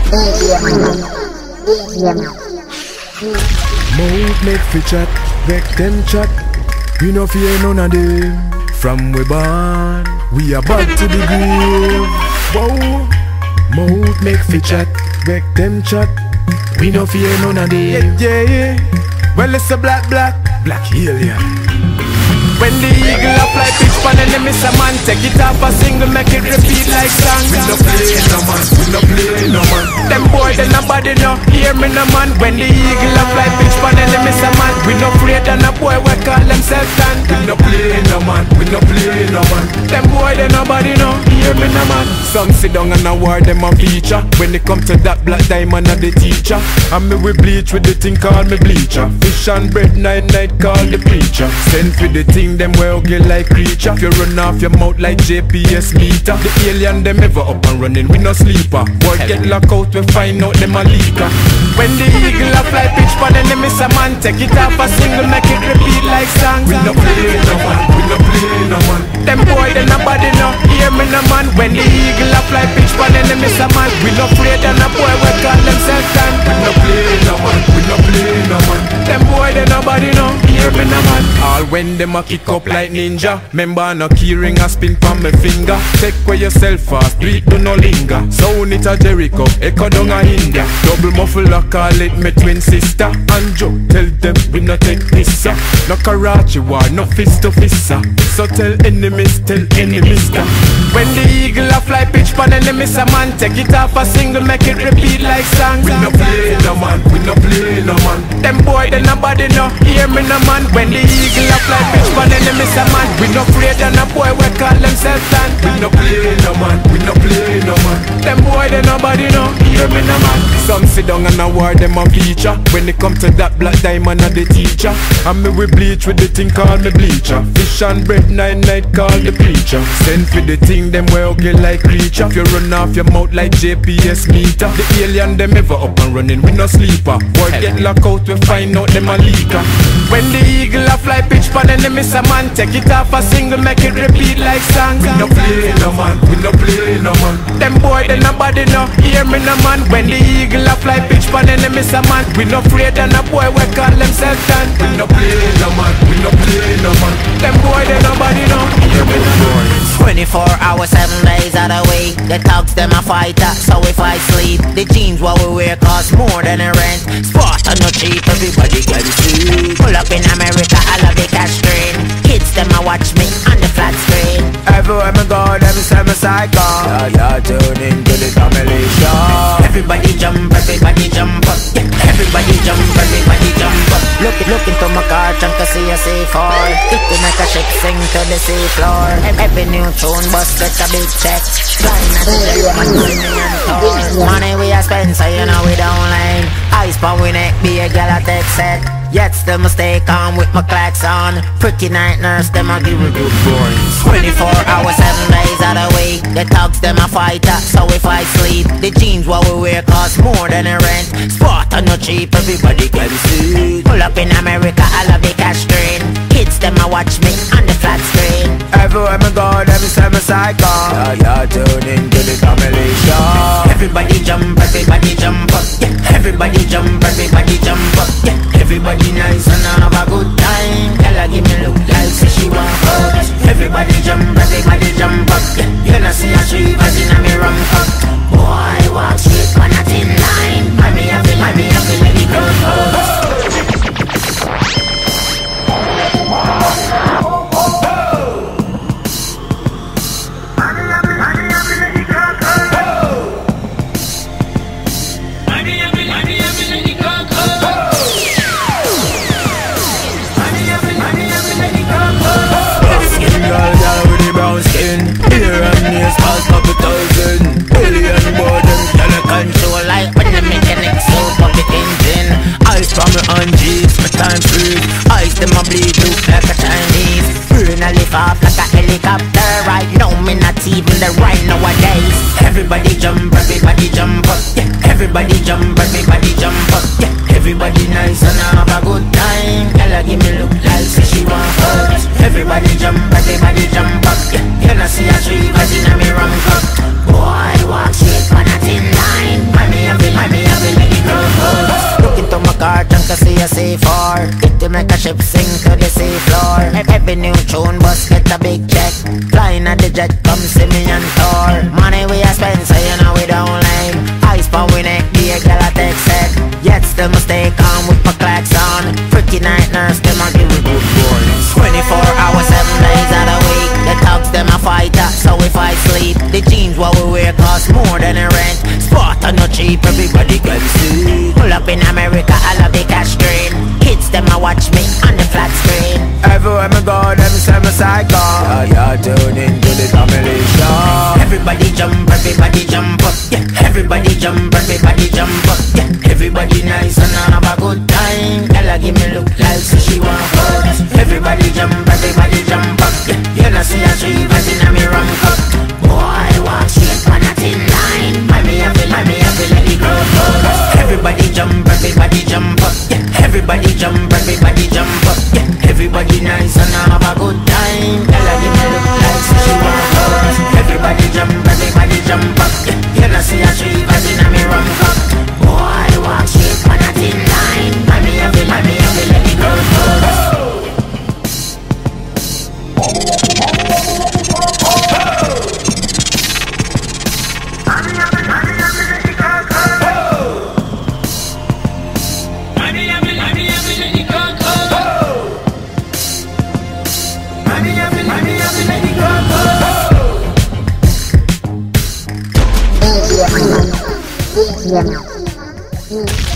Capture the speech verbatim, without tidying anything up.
Mouth make fi chat, make them chat. We no fear none of them. From we born, we are back to the grave. Whoa. Mouth make fi chat, make them chat. We no fear none of them. Yeah, yeah, yeah. Well, it's a black, black, black alien. When the eagle up like pitch pan and they miss a man, take it off a single, make it repeat like song. We no play no man, we no play no man. Them boy, they nobody no hear me no man. When the eagle up like pitch pan and they miss a man, we no afraid and a boy we call themselves stand. We no play no man, we no play no man. Them boy, they nobody no hear me no man. Some sit down and award them a feature. When it come to that black diamond of the teacher, and me we bleach with the thing called me bleacher. Fish and bread night night call the preacher. Send for the thing them well get like creature. If you run off your mouth like J P S meter, the alien them ever up and running, we no sleeper. Boy get locked out, we find out them a leaker. When the eagle a fly pitch pan and they miss a man, take it off a single, make it repeat like song. We no play no man, we no play no man. Them boy they nobody no hear me no man. When the eagle a fly pitch pan and they miss a man, we no afraid and a boy we call themselves stand. We no play no man, we no play no man. Them boy they nobody no hear me no man. All when them a kick up like ninja, member no key ring a spin from my finger. Take away yourself fast, do it do no linger. Sound it a Jericho, echo down a India. Double muffler call it me twin sister. And Joe tell them we no take this sir. No Karachi war, no fist to fist sir. So tell enemies, tell enemies that when the eagle a fly pitch pan and they miss a man, take it off a single, make it repeat like song. We no play no man, we no play no man. Them boy they nobody no hear me no man. When the eagle a fly pitch pan and they miss a man, we no afraid and a boy we call themselves stand. We no play no man, we no play no man. Them boy they nobody no hear me no man. Some sit down and award them a feature. When it come to that black diamond of the teacher, and me we bleach with the thing called me bleacher. Fish and bread night night call the preacher. Send for the thing them well get like creature. If you run off your mouth like J P S meter, the alien them ever up and running, we no sleeper. Boy get locked out, we find out them a leaker. When the eagle a fly pitch pan and they miss a man, take it off a single, make it repeat like song. We no play no man, we no play no man. Them boy they nobody no hear me no man. When the eagle a fly pitch pan and they miss a man, we no afraid and a boy we call themselves stand. We no play no man, we no play no man. Them boy they nobody no hear me no man. Twenty-four hours, seven days out of week. The thugs them a fighter, so if I sleep, the jeans what we wear cost more than a rent. Sport and no cheap, everybody can see. Pull up in America, I love the cash train. Kids them a watch me on the flat screen. Everywhere me go, them say me psycho. Yeah, yeah, tune into the family show. Everybody jump, everybody jump up. Yeah. Everybody jump, everybody jump up. Look, look into my car, chunk to see a sea fall. It to make a ship sing to the sea floor. Every new tune bust get a big check. Flying at the jet, man, money and tall. Money we a spend, so you know we don't lane. Ice pan we neck, be a gal a take set. Yet still me stay calm with my clacks on. Pretty night nurse, them a give me good boys. Twenty-four hours, seven days out of week. The thugs them a fighter, so if I sleep, the jeans what we wear cost more than a rent. Sport and no cheap, everybody can see. Pull up in America, I love the cash train. Kids them a watch me on the flat screen. Everywhere me go, them say me psycho. Yeah, yeah, tune into the family show. Everybody jump, everybody jump up. Yeah. Everybody jump, everybody jump up. Yeah. Everybody nice and have a good time. Tell her give me look like say she want fuck. Everybody jump, everybody jump up. Yeah. You know see a shivers in a me rum cup. Boy walk straight on a thin line. Mommy happy, mommy happy, let it go. Control like when the mechanics slow up the engine. Ice from my on G's, my time free. Ice them a bleed look like a Chinese. Burn a lift off like a helicopter. Right now me not even the right nowadays. Everybody jump, everybody jump up. Yeah. Everybody jump, everybody jump up. Yeah. Everybody nice and have a good time. Girl give me look like say she want fuck. Everybody jump, everybody jump up. Yeah. You know see a tree cause in a me rum cup. Boy walk straight on a thin line. Mommy have ship sink to the sea floor. Every new tune bus get a big check. Flying at the jet, come see me on tour. Money we a spend, so you know we don't lame. Ice pan we neck, be a girl a take set. Yet still mistake on with my clacks on. Freaky night nurse, them a give me good boys. Twenty-four hours, seven days out a week. The thugs them a fighter, so if I sleep, the jeans what we wear cost more than a rent. Sport are not cheap, everybody can see. Pull up in America, I love the cash green. Kids them a watch me on the flat screen. Everywhere me go, them say me psycho. Yeah, yeah, tune into the family show. Everybody jump, everybody jump up, yeah. Everybody jump, everybody jump up, yeah. Everybody nice and have a good time. Girl, give me look like so she want fuck. Everybody jump, everybody jump up, yeah. You know see a tree, but in a me rum cup. Boy, walk straight on a thin line. Mommy, I feel, mommy, I feel let it grow fuck. Everybody jump, everybody jump up, yeah. Everybody jump, everybody jump up, yeah. Everybody nice and have a good time. Girl, give me look like so she want fuck. Everybody jump, everybody jump up, yeah. You know see a tree, but in a me rum cup. Boy, walk straight on a thin line. Mommy, I feel, mommy, I feel let it grow fuck. D J-M O M